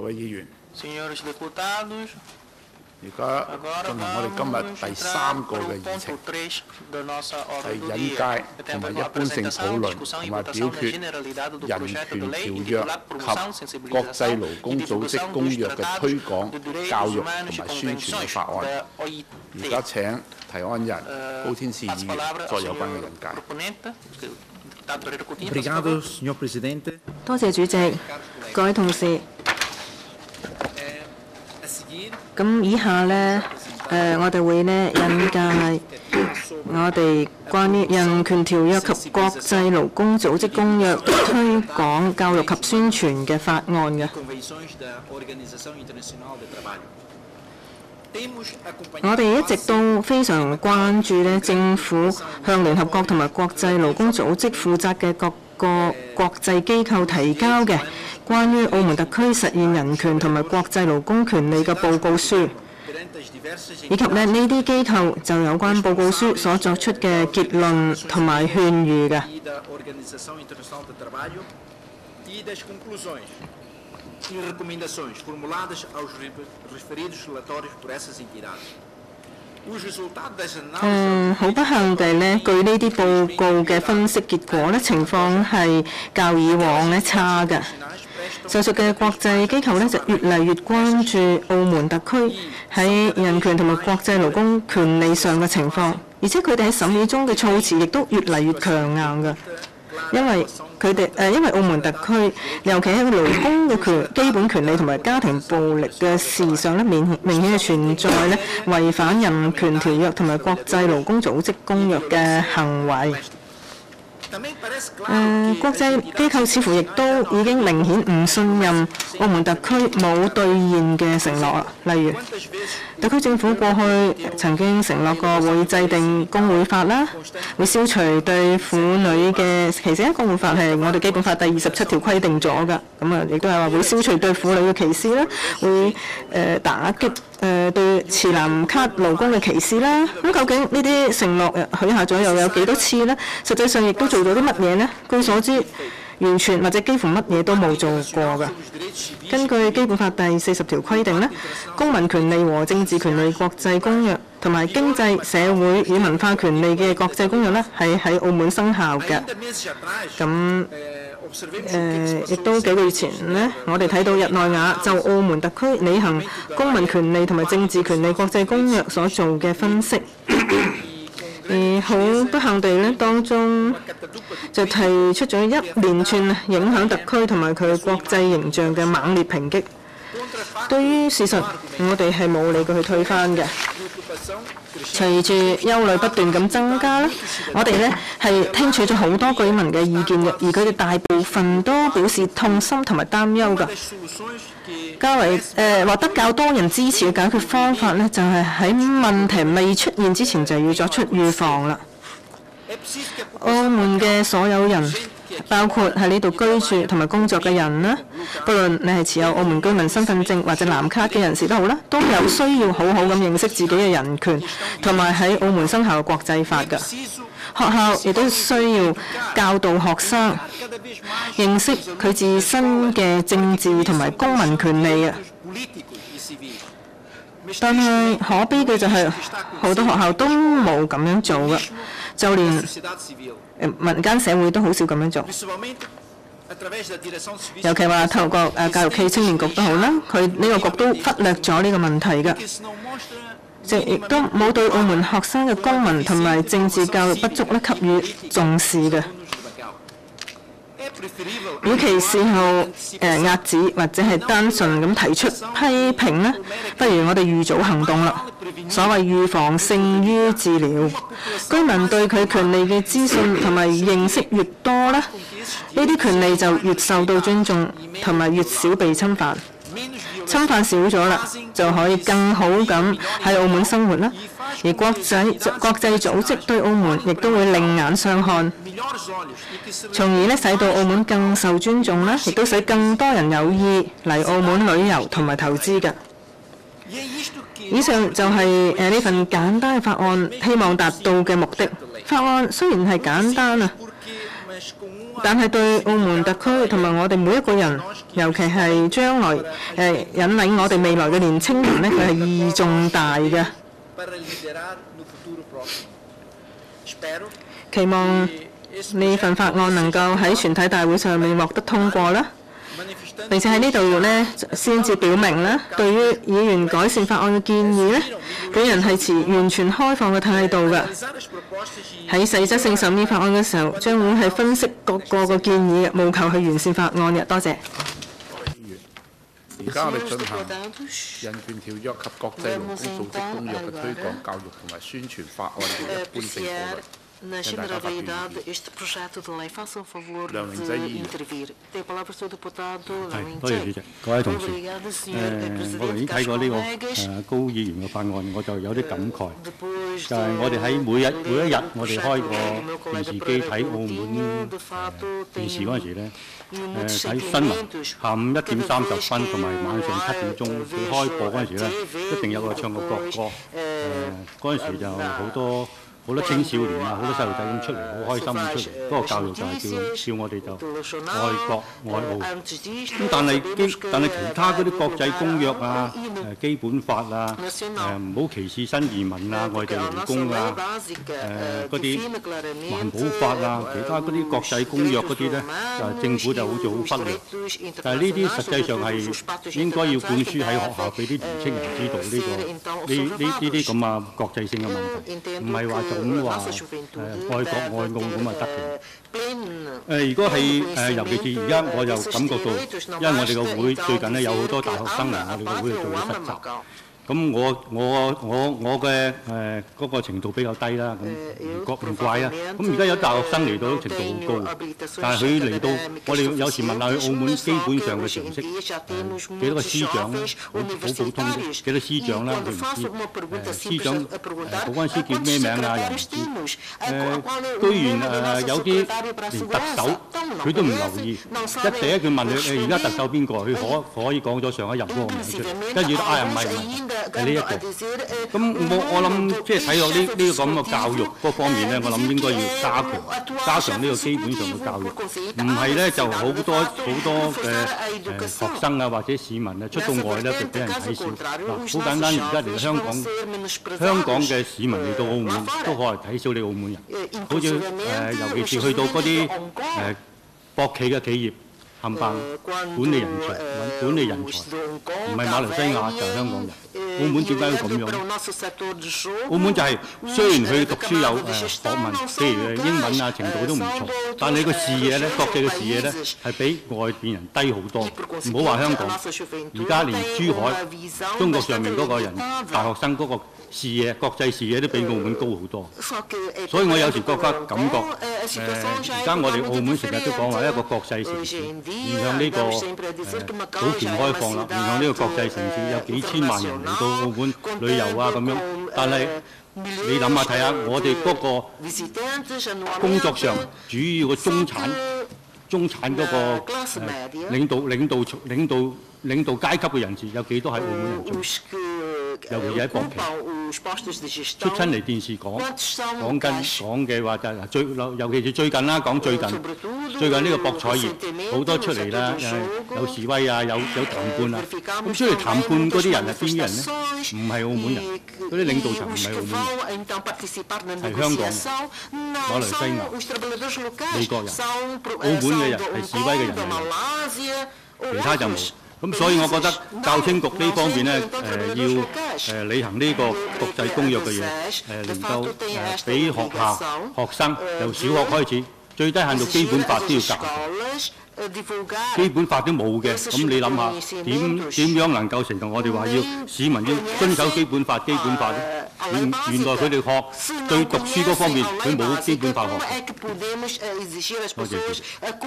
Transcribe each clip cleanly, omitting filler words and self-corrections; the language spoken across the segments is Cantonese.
各位議員， Senhores deputados, 而家 agora 進行我哋今 vamos 日第 entrar 3個 para 嘅 o 議程 ponto 3 da nossa 係 ordem do 引 dia. 介同 Temos 埋 uma 一般性討 apresentação, 論 discussão 同 e 埋表 votação da 決 generalidade do 人 projeto de 權 lei 條 intitulado 約 Promoção, 及國際 Sensibilização 勞 e 工組織 Divulgação 公 dos 約嘅 tratados 推廣、 de direitos 教育 humanos 同 e 埋宣傳嘅 convenções 法案。 da 而家 OIT. 請提案人高天賜 Passo a 議員 palavra 作 ao 有關嘅 senhor 引介。 proponente, deputado Pereira Coutinho. por Obrigado, favor. Sr. Presidente. 多謝主席，各位同事。 A seguir, 咁以下呢，我哋會呢引介我哋關於人權條約及國際勞工組織公約推廣教育及宣傳嘅法案嘅。 convenções da Organização Internacional de Trabalho. Temos 我 acompanhado 哋一直都非常關注呢政府向聯合國同埋國際勞工組織負責嘅各個國際機構提交嘅關於澳門特區實現人權同埋國際勞工權利嘅報告書， perante as diversas 以及呢啲機構就有關報告書所作出嘅結論同埋勸喻嘅。 e da Organização Internacional de Trabalho e das conclusões e recomendações formuladas aos referidos relatórios por essas entidades. Os resultados das análises 好不幸地呢，據呢啲報告嘅分析結果呢，情況係較以往呢差嘅。 上述嘅國際機構呢，就越嚟越關注澳門特區喺人權同埋國際勞工權利上嘅情況，而且佢哋喺審議中嘅措辭亦都越嚟越強硬嘅，因為因為澳門特區尤其喺勞工嘅基本權利同埋家庭暴力嘅事上呢，明顯係存在呢違反人權條約同埋國際勞工組織公約嘅行為。 também parece claro 國際機構似乎亦都已經明顯唔信任澳門特區冇兌現嘅承諾啦。例如， quantas vezes 特區政府過去曾經承諾過會制定工會法啦，會消除對婦女嘅歧視。工會法係我哋基本法第27條規定咗㗎，咁啊亦都係話會消除對婦女嘅歧視啦，會打擊對持藍卡勞工嘅歧視啦。咁究竟呢啲承諾許下咗又有幾多次呢？實際上亦都做咗啲乜嘢呢？據所知，完全或者幾乎乜嘢都冇做過㗎。 根據基本法第40條規定呢，公民權利和政治權利國際公約同埋經濟、社會與文化權利嘅國際公約呢，係喺澳門生效嘅。 ainda meses atrás 咁 observemos 亦都幾個月前呢，我哋睇到日內瓦就澳門特區履行公民權利同埋政治權利國際公約所做嘅分析。而好不幸地呢，當中就提出咗一連串影響特區同埋佢國際形象嘅猛烈抨擊。對於事實，我哋係冇理據去推翻嘅。 隨住憂慮不斷咁增加啦，我哋呢係聽取咗好多居民嘅意見嘅，而佢哋大部分都表示痛心同埋擔憂㗎。 較為獲得較多人支持嘅解決方法呢，就係喺問題未出現之前就要作出預防啦。澳門嘅所有人，包括喺呢度居住同埋工作嘅人啦，不論你係持有澳門居民身份證或者藍卡嘅人士都好啦，都有需要好好咁認識自己嘅人權，同埋喺澳門生效嘅國際法㗎。學校亦都需要教導學生認識佢自身嘅政治同埋公民權利啊。但係可悲嘅就係好多學校都冇咁樣做㗎，就連民間社會都好少咁樣做。尤其話透過教育暨青年局都好啦，佢呢個局都忽略咗呢個問題㗎。亦都冇對澳門學生嘅公民同埋政治教育不足咧給予重視嘅。與其事後壓止或者係單純咁提出批評呢，不如我哋預早行動啦。所謂預防勝於治療，居民對佢權利嘅資訊同埋認識越多呢，呢啲權利就越受到尊重，同埋越少被侵犯。侵犯少咗啦，就可以更好咁喺澳門生活啦。而國際組織對澳門亦都會另眼相看，從而呢使到澳門更受尊重啦，亦都使更多人有意嚟澳門旅遊同埋投資嘅。以上就係呢份簡單嘅法案希望達到嘅目的。法案雖然係簡單啊， 但係對澳門特區同埋我哋每一個人，尤其係將來引領我哋未來嘅年青人呢，佢係意義重大嘅。期望呢份法案能夠喺全體大會上面獲得通過啦。並且喺呢度呢，先至表明啦，對於議員改善法案嘅建議呢，本人係持完全開放嘅態度嘅。喺實質性審議法案嘅時候，將會係分析各個嘅建議嘅，務求去完善法案嘅。多謝。 而家我哋進行人權條約及國際勞工組織公約嘅推廣、教育同埋宣傳法案嘅一般性討論。 Na generalidade, este projeto de lei faça o favor de intervir. Tem a palavra o Sr. Deputado Liang 多謝主席，各位同事。 Obrigada, Sr. 我頭先 Presidente, 睇過呢 caros 個高議員嘅法案，我就有啲感慨。 Depois 就係我哋喺每一日，我哋開個電視機睇澳門電視嗰陣時咧，睇新聞，下午1點30分同埋晚上7點鐘佢開播嗰陣時咧，一定有個唱個國歌。嗰陣時就好多青少年啊，好多細路仔咁出嚟，好開心咁出嚟。嗰個教育就係叫我哋就愛國愛澳。咁但係其他嗰啲國際公約啊、基本法啊、唔好歧視新移民啊、外地勞工啊、嗰啲環保法啊，其他嗰啲國際公約嗰啲咧，政府就好似好忽略。但係呢啲實際上係應該要灌輸喺學校俾啲年青人知道呢啲咁啊國際性嘅問題，唔係話咁話愛國愛澳咁啊得嘅。如果係尤其是而家我就感覺到，因為我哋個會最近咧有好多大學生嚟我哋個會度做實習。咁我嘅嗰個程度比較低啦，咁唔怪啊。咁而家有大學生嚟到程度好高，但係佢嚟到，我哋有時問下佢澳門基本上嘅常識，幾多個司長咧？好普通啫，幾多司長啦？佢唔知。司長保安司叫咩名啊？又唔知。居然有啲連特首佢都唔留意，第一句問佢而家特首邊個？佢可以講咗上一任嗰個名出嚟，跟住都唔係。係呢一個，咁我諗即係睇落呢個咁嘅教育嗰方面咧，我諗應該要加強呢個基本上嘅教育，唔係咧就好多嘅學生啊或者市民啊出到外咧就俾人睇笑。好簡單，而家嚟香港嘅市民嚟到澳門都可能睇笑你澳門人，好似尤其是去到嗰啲博企嘅企業。冚唪唥管理人才，唔係馬來西亞就係香港人。澳門點解要咁樣？澳門就係雖然佢讀書有學問，譬如英文啊程度都唔錯，但係個視野咧，國際嘅視野咧係比外邊人低好多。唔好話香港，而家連珠海、中國上面嗰個人大學生嗰個視野、國際視野都比澳門高好多。所以我有時覺得感覺而家我哋澳門成日都講話一個國際城市。面向呢個賭權開放啦，面向呢個國際城市有幾千萬人嚟到澳門旅遊啊咁樣，但係你諗下睇下，我哋嗰個工作上主要嘅中產嗰個領導階級嘅人士有幾多喺澳門人做？尤其喺博企出親嚟電視講嘅話就係尤其是最近啦，講最近呢個博彩業好多出嚟啦，有示威啊，有談判啊，咁出嚟談判嗰啲人係邊啲人呢？唔係澳門人，嗰啲領導層唔係澳門人，係香港、馬來西亞、美國人，澳門嘅人係示威嘅人嚟，其他就冇。咁所以我覺得教青局呢方面咧，要履行呢個國際公約嘅嘢，能夠俾學校學生由小學開始，最低限度基本法都要教。基本法都冇嘅，咁你諗下點樣能夠成功？我哋話要市民要遵守基本法咧？原來佢哋學對讀書嗰方面，佢冇基本法學。多謝主席。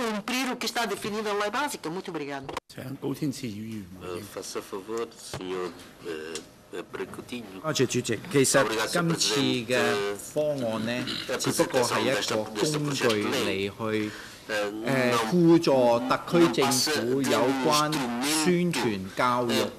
請高天賜議員回應。 多謝主席。其實今次嘅方案呢，只不過係一個工具嚟去輔助特區政府有關宣傳教育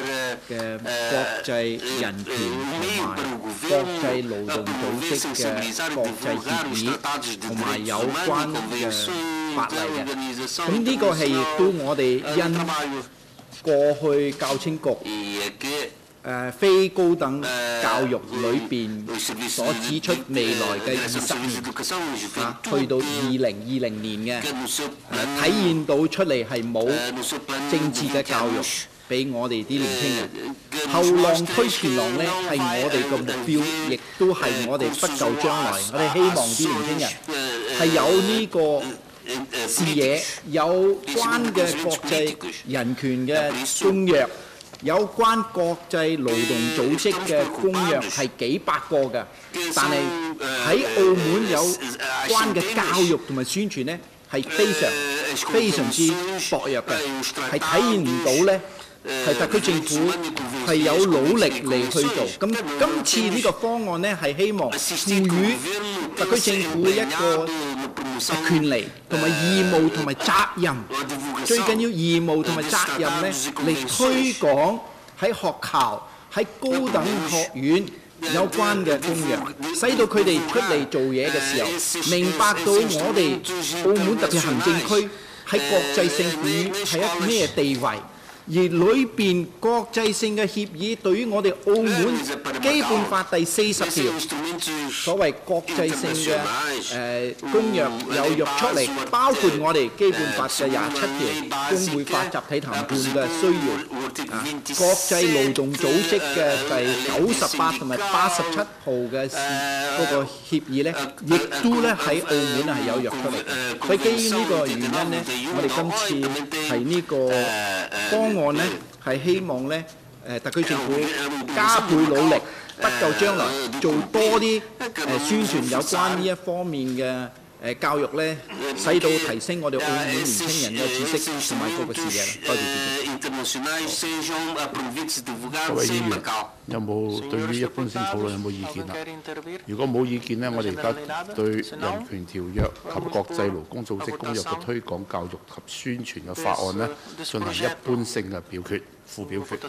嘅國際人權同埋國際勞動組織嘅國際協議同埋有關嘅法例嘅。咁呢個係亦都我哋因過去教青局非高等教育裏邊所指出未來嘅20年去到2020年嘅體現到出嚟係冇政治嘅教育俾我哋啲年輕人。後浪推前浪呢係我哋嘅目標，亦都係我哋不久將來我哋希望啲年輕人係有呢個視野，有關嘅國際人權嘅公約。有關國際勞動組織嘅公約係幾百個嘅，但係喺澳門有關嘅教育同埋宣傳呢係非常之薄弱嘅，係體現唔到呢係特區政府係有努力嚟去做。咁今次呢個方案呢係希望賦予特區政府一個權利同埋義務同埋責任，最緊要義務同埋責任呢嚟推廣喺學校、喺高等學院有關嘅公約，使到佢哋出嚟做嘢嘅時候，明白到我哋澳門特別行政區喺國際性協議係一個咩地位。而裏邊國際性嘅協議對於我哋澳門基本法第40條所謂國際性嘅公約有約出嚟，包括我哋基本法嘅27條工會法集體談判嘅需要，國際勞動組織嘅第98同埋87號嘅嗰個協議呢，亦都咧喺澳門係有約出嚟。所以基於呢個原因呢，我哋今次係呢個方案呢係希望呢特區政府加倍努力，不夠將來做多啲宣傳有關呢一方面嘅教育呢，使到提升我哋澳門年輕人嘅知識同埋嗰個視野。多謝主席。 各位議員有冇對於一般性討論有冇意見啊？如果冇意見呢，我哋而家對人權條約及國際勞工組織公約嘅推廣教育及宣傳嘅法案呢，進行一般性嘅表決，附表決。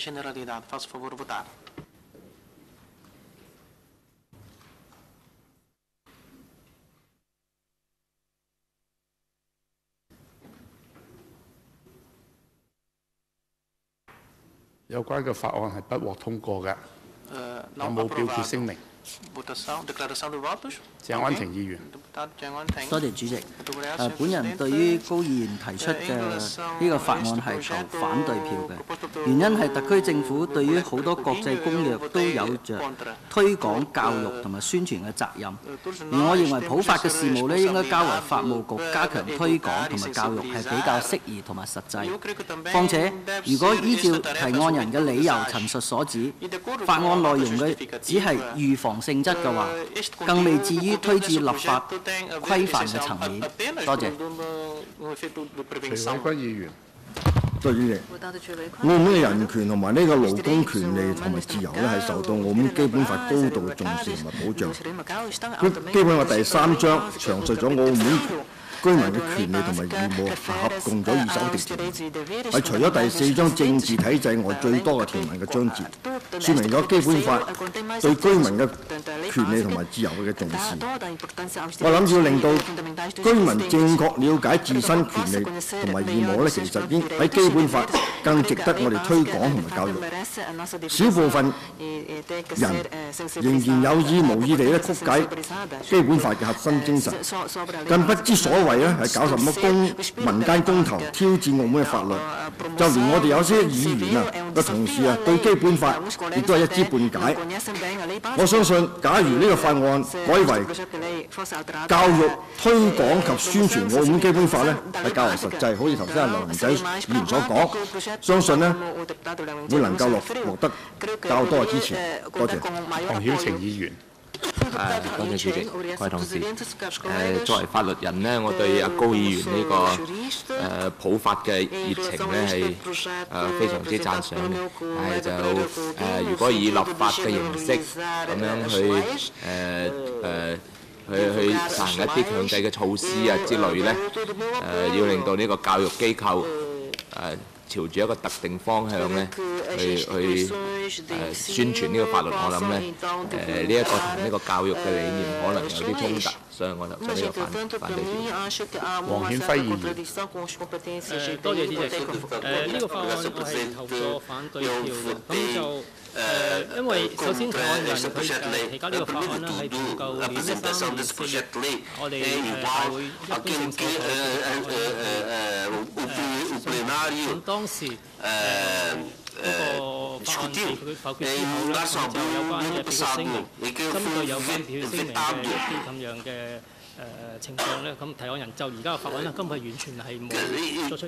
有關嘅法案係不獲通過嘅，有冇表決聲明？鄭安庭議員。 多謝主席。本人對於高議員提出嘅呢個法案係投反對票嘅，原因係特區政府對於好多國際公約都有着推廣教育同埋宣傳嘅責任，而我認為普法嘅事務呢應該交由法務局加強推廣同埋教育係比較適宜同埋實際。況且，如果依照提案人嘅理由陳述所指，法案內容嘅只係預防性質嘅話，更未至於推至立法規範嘅層面。多謝。 徐偉君議員。 多謝主席。澳門嘅人權同埋呢個勞工權利同埋自由呢，係受到澳門基本法高度嘅重視同埋保障。基本法第3章詳述咗澳門居民嘅權利同埋義務合共咗29條，係除咗第4章政治體制外最多嘅條文嘅章節，説明咗基本法對居民嘅權利同埋自由嘅重視。我諗要令到居民正確了解自身權利同埋義務呢，其實應喺基本法更值得我哋推廣同埋教育。少部分人仍然有意無意地曲解基本法嘅核心精神，更不知所謂係搞什麼民間公投挑戰澳門嘅法律，就連我哋有些議員嘅同事對基本法亦都係一知半解。我相信，假如呢個法案改為教育推廣及宣傳澳門基本法呢，係較為實際，好似頭先阿梁仔議員所講，相信呢會能夠獲得較多嘅支持。多謝。 黃曉晴議員。 多謝主席，各位同事。作為法律人呢，我對阿高議員呢個普法嘅熱情呢係非常之讚賞嘅。但係就如果以立法嘅形式咁樣去實行一啲強制嘅措施之類呢，要令到呢個教育機構朝住一個特定方向咧去宣傳呢個法律，我諗咧呢一個同呢個教育嘅理念可能有啲衝突，所以我就呢個反對票。 黃顯輝議員， 多謝主席。呢個法案我係投咗反對票嘅，咁就。因為首先提案人佢提交呢個法案啦，係同舊年13年4月我哋大會一般性所咁當時嗰個法案被佢否決之後咧，就有關嘅表決聲明，針對有關表決聲明嘅一啲咁樣嘅情況咧，咁提案人就而家嘅法案咧，根本係完全係冇作出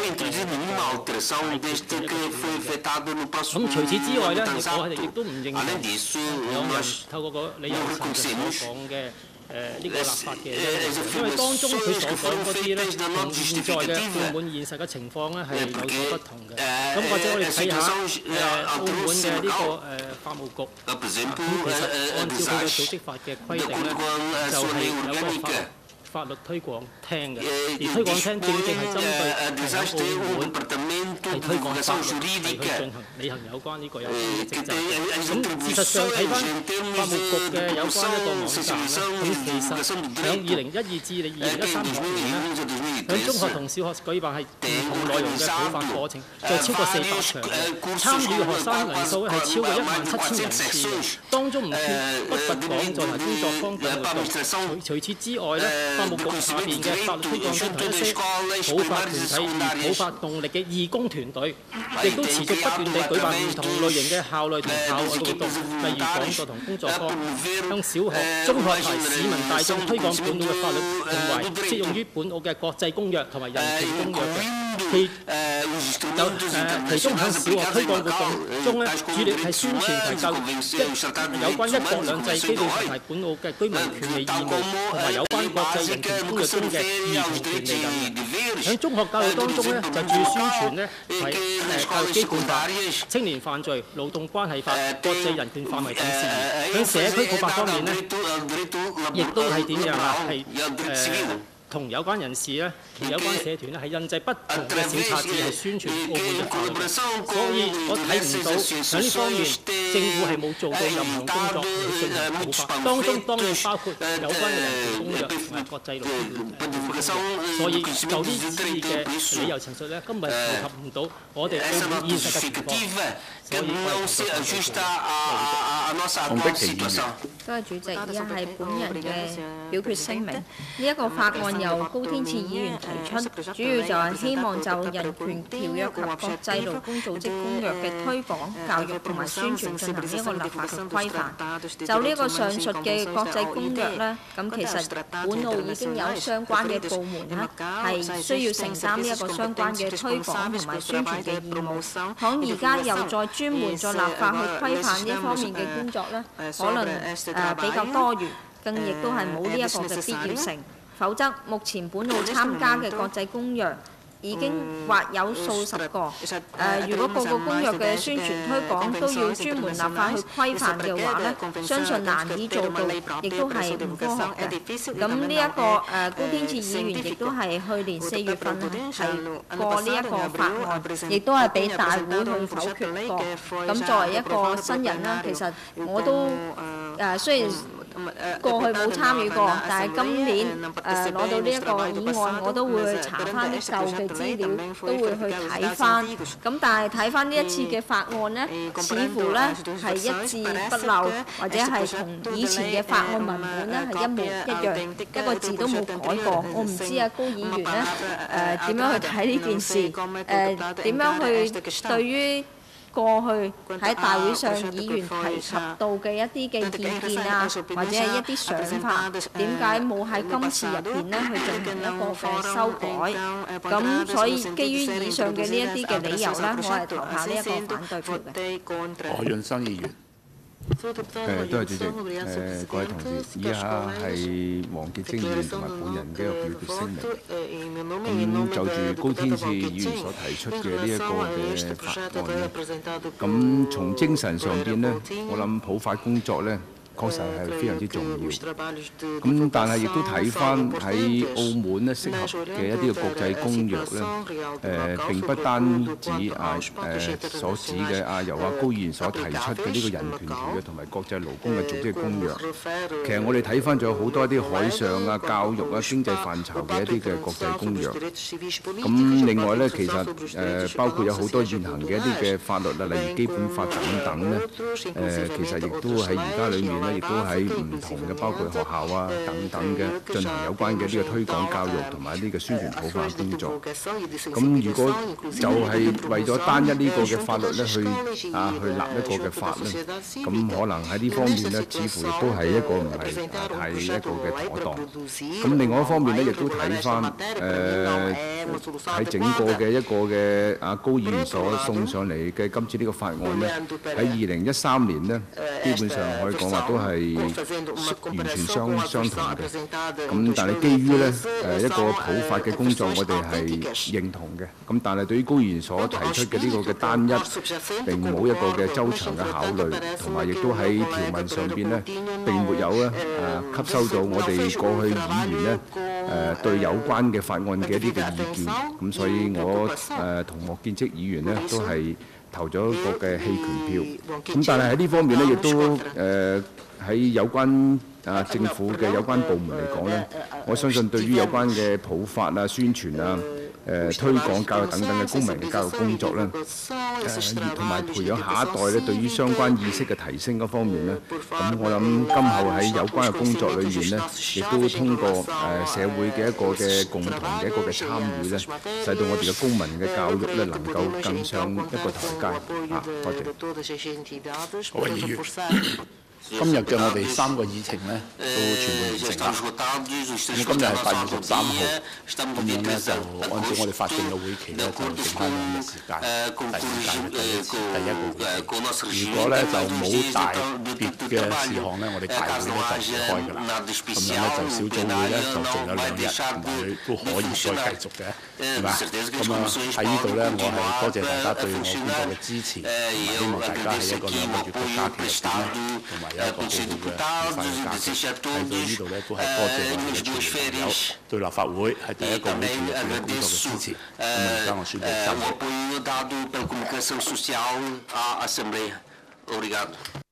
咁除此之外咧，我哋亦都唔認同有人透過個理由陳述所講嘅呢個立法嘅，因為當中佢所講嗰啲咧，同現在嘅澳門現實嘅情況咧係有所不同嘅。咁或者我哋睇下澳門嘅呢個法務局，咁其實按照佢嘅組織法嘅規定咧，就係有個法律推廣廳嘅，而推廣廳正正係針對澳門係推廣法律係去進行履行有關呢個有關嘅職責。咁事實上睇翻法務局嘅有關一個網站咧，咁其實喺2012至2013學年咧，喺中學同小學舉辦係唔同內容嘅普法課程，就超過400場嘅，參與嘅學生人數係超過17000人次嘅，當中唔缺不乏講座同工作坊等活動。除此之外咧，法務局下邊嘅法律推廣廳同一些普法團體、普法動力嘅義工團隊，亦都持續不斷地舉辦唔同類型嘅校內同校外嘅活動，例如講座同工作坊，向小學、中學同市民大眾推廣本澳嘅法律，同埋適用於本澳嘅國際公約同埋人權公約嘅。其中喺小學推廣活動中咧，主力係宣傳同教育有關一國兩制基本法同埋本澳嘅居民權利義務，同埋有關國際人權公約中嘅兒童權利等。喺中學教育當中咧，就注宣傳咧係教育基本法、青年犯罪、勞動關係法、國際人權範圍等事宜。喺社區普法方面咧，亦都係點樣啊？係同有關人士咧，同有關社團咧，係印製不同嘅小冊子，係宣傳澳門嘅法律。所以我睇唔到喺呢方面政府係冇做到任何工作嚟進行普法。當中當然包括有關嘅人權公約同埋國際勞動。所以就呢次嘅理由陳述咧，根本係符合唔到我哋澳門現實嘅情況。所以洪碧琪議員， 多謝主席，以下係本人嘅表決聲明。呢一個法案由高天賜議員提出，主要就係希望就人權條約及國際勞工組織公約嘅推廣、教育同埋宣傳進行呢一個立法嘅規範。就呢個上述嘅國際公約呢，咁其實本澳已經有相關嘅部門呢，係需要承擔呢一個相關嘅推廣同埋宣傳嘅義務。響而家又再專門再立法去規範呢一方面嘅工作呢，可能比較多餘，更亦都係冇呢一個嘅必要性。否則，目前本澳參加嘅國際公約已經或有數十個。如果個個公約嘅宣傳推廣都要專門立法去規範嘅話呢，相信難以做到，亦都係唔科學嘅。咁呢一個高天賜議員亦都係去年4月份提過呢一個法案，亦都係俾大會去否決過。咁作為一個新人啦，其實我都雖然過去冇參與過，但係今年攞到呢一個議案，我都會去查翻啲舊嘅資料，都會去睇翻。咁但係睇翻呢一次嘅法案呢，似乎呢係一字不漏，或者係同以前嘅法案文本呢係一模一樣，一個字都冇改過。我唔知高議員呢點樣去睇呢件事？點樣去對於過去喺大會上議員提及到嘅一啲嘅意見啊，或者係一啲想法，點解冇喺今次入邊呢去進行一個嘅修改？咁所以基於以上嘅呢一啲嘅理由呢，我係投下呢一個反對票嘅。 何潤生議員。 多謝主席。各位同事，以下係黃傑晶議員同埋本人嘅一個表決聲明。咁就住高天賜議員所提出嘅呢一個嘅法案咧，咁從精神上邊呢，我諗普法工作呢， 確實係非常之重要。咁但係亦都睇翻喺澳門咧適合嘅一啲嘅國際公約咧，並不單止所指嘅由高議員所提出嘅呢個人權條約同埋國際勞工嘅組織公約，其實我哋睇翻仲有好多一啲海上教育經濟範疇嘅一啲嘅國際公約。咁另外咧，其實包括有好多現行嘅一啲嘅法律例如基本法等等咧，其實亦都喺而家裏面咧，亦都喺唔同嘅包括學校等等嘅進行有關嘅呢個推廣教育同埋呢個宣傳普法工作。咁如果就係為咗單一呢個嘅法律咧去立一個嘅法咧，咁可能喺呢方面咧，似乎亦都係一個唔係太一個嘅妥當。咁另外一方面咧，亦都睇翻喺整個嘅一個嘅高議員所送上嚟嘅今次呢個法案咧，喺2013年呢，基本上可以講話都係完全相同嘅。咁但係基於呢一個普法嘅工作，我哋係認同嘅。咁但係對於高議員所提出嘅呢個嘅單一，並冇一個嘅周詳嘅考慮，同埋亦都喺條文上邊呢，並沒有吸收到我哋過去議員呢對有關嘅法案嘅一啲嘅意見。咁所以我同莫建職議員呢，都係投咗一個嘅棄權票。咁但係喺呢方面呢，亦都喺有關政府嘅有關部門嚟講呢，我相信對於有關嘅普法宣傳推廣教育等等嘅公民嘅教育工作呢，同埋培養下一代呢對於相關意識嘅提升嗰方面呢，咁我諗今後喺有關嘅工作裏面呢，亦都通過社會嘅一個嘅共同嘅一個嘅參與呢，使到我哋嘅公民嘅教育呢能夠更上一個台階。多謝。 各位議員。今日嘅我哋3個議程呢都全部完成啦。咁今日係8月13號，咁樣呢就按照我哋法定嘅會期呢，就剩翻2日時間，第5屆嘅第一個會期。如果呢就冇大別嘅事項呢，我哋大會呢就唔會開㗎啦。咁樣呢就小組會呢就仲有2日，同埋佢都可以再繼續嘅，係嘛？咁喺呢度呢，我係多謝大家對我工作嘅支持，同埋希望大家喺一個2個月嘅假期入邊呢，同埋有一個好好嘅愉快嘅假期。喺到呢度呢，都係多謝我哋嘅傳媒朋友對立法會係第一個會期入邊嘅工作嘅支持。咁而家我宣布暫停。